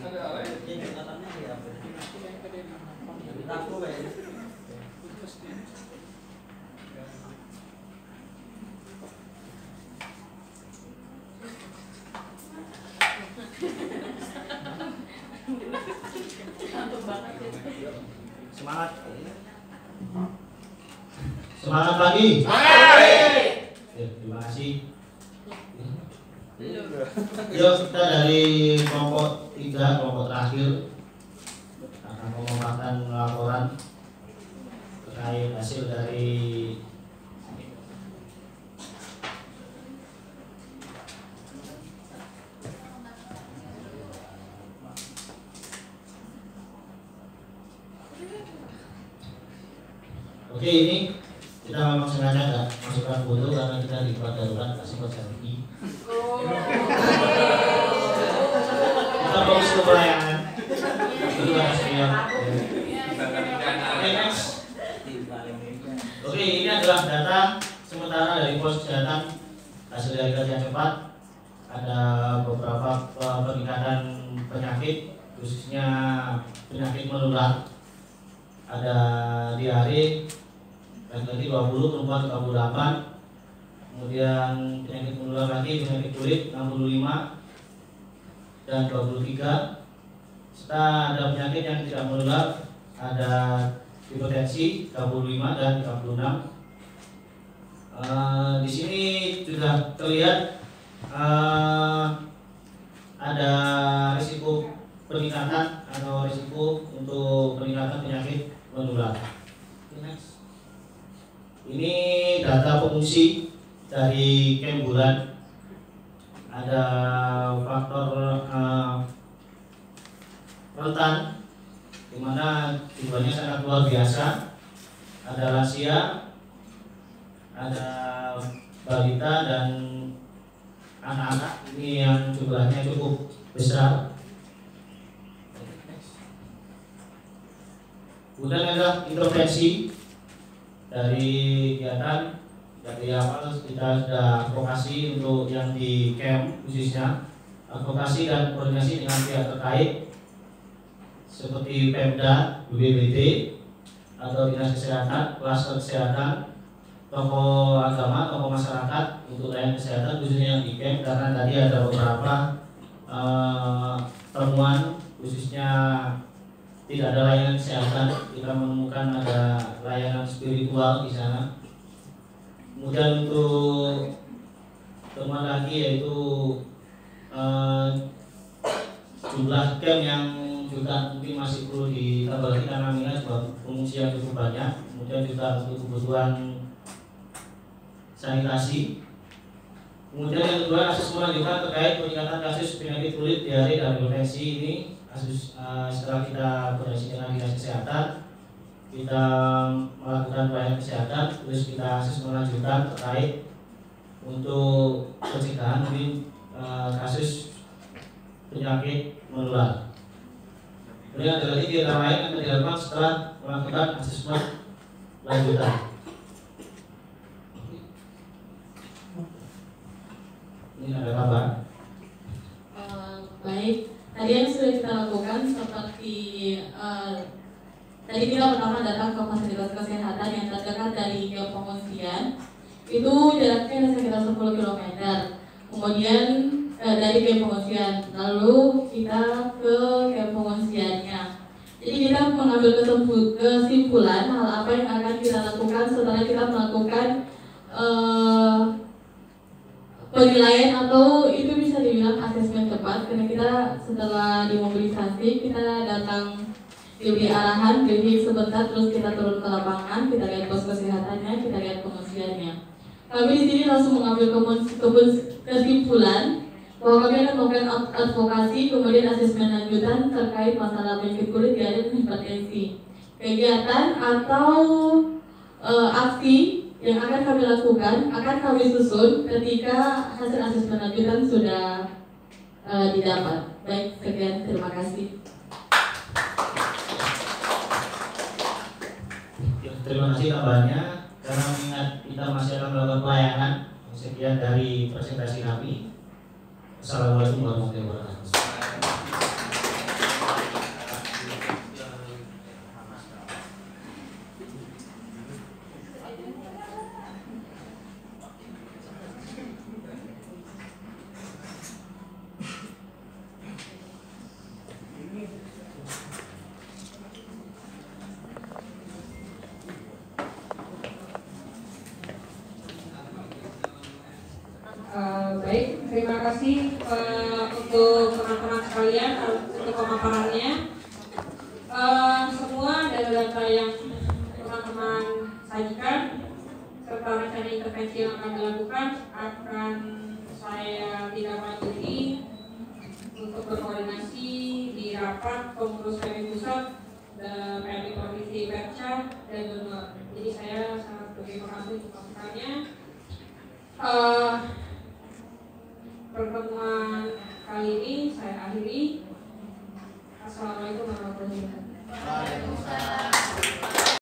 Semangat. Semangat lagi. Ya, terima kasih. Yuk kita dari kelompok 3, kelompok terakhir akan memaparkan laporan terkait hasil dari Oke, ini kita memang sengaja nggak masukkan foto karena kita di tempat darurat kasih selfie. Kita fokus ke pelayanan. Itu kan senior. Oke, next. Oke, ini adalah data sementara dari pos kesehatan hasil dari kajian cepat. Ada beberapa peningkatan penyakit, khususnya penyakit menular. Ada diare laki-laki 20, perempuan 38. Kemudian penyakit menular lagi, penyakit kulit 65 dan 23. Serta ada penyakit yang tidak menular, ada hipertensi 35 dan 36. Di sini sudah terlihat ada risiko peningkatan atau risiko untuk peningkatan penyakit menular. Ini data pengungsi dari Camp Bulan. Ada faktor rentan, di mana jumlahnya sangat luar biasa. Ada lansia, ada balita dan anak-anak. Ini yang jumlahnya cukup besar. Kemudian ada intervensi dari kegiatan dari awal. Kita sudah advokasi untuk yang di camp, khususnya advokasi dan koordinasi dengan pihak terkait seperti Pemda, BPBD atau Dinas Kesehatan, klaster kesehatan, tokoh agama, tokoh masyarakat untuk layanan kesehatan khususnya yang di camp, karena tadi ada beberapa temuan khususnya tidak ada layanan kesehatan, kita menemukan ada layanan spiritual di sana. Kemudian untuk temuan lagi yaitu jumlah camp yang juga mungkin masih perlu ditambah lagi karena minat pengungsi yang cukup banyak. Kemudian juga untuk kebutuhan sanitasi. Kemudian yang kedua, kasus melanjutkan terkait peningkatan kasus penyakit kulit, diare dan hipertensi. Ini kasus setelah kita koordinasi dengan Dinas Kesehatan, kita melakukan pelayanan kesehatan, terus kita kasus melanjutkan terkait untuk pencegahan mungkin kasus penyakit menular. Kemudian ada lagi kegiatan lain yang dilakukan setelah melakukan asesmen lanjutan. Ini ada kabar. Baik, tadi yang sudah kita lakukan seperti tadi kita pertama datang ke fasilitas kesehatan yang terdekat dari camp pengungsian. Itu jaraknya sekitar 10 km. Kemudian dari camp pengungsian, lalu kita ke camp pengungsiannya. Jadi kita mengambil kesimpulan hal apa yang akan kita lakukan setelah kita melakukan penilaian atau itu bisa dibilang asesmen cepat, karena kita setelah dimobilisasi kita datang diberi arahan, jadi sebentar terus kita turun ke lapangan, kita lihat pos kesehatannya, kita lihat pengungsiannya. Kami di sini langsung mengambil kesimpulan bahwa kami akan melakukan advokasi, kemudian asesmen lanjutan terkait masalah penyakit kulit, diare, dan hipertensi. Kegiatan atau aksi yang akan kami lakukan akan kami susun ketika hasil asesmen lanjutan sudah didapat. Baik, sekian, terima kasih. Terima kasih kabarnya. Karena mengingat kita masih akan melakukan pelayanan, sekian dari presentasi kami. Assalamualaikum warahmatullahi wabarakatuh. Baik, terima kasih untuk teman-teman sekalian untuk pemaparannya. Semua data-data yang teman-teman sajikan serta rencana intervensi yang akan dilakukan akan saya tindak lanjuti untuk berkoordinasi di rapat pengurus PMI Pusat, PMI Provinsi Perca dan Donor. Jadi saya sangat berterima kasih untuk masukannya. Pertemuan kali ini saya akhiri. Assalamualaikum warahmatullahi wabarakatuh. Waalaikumsalam.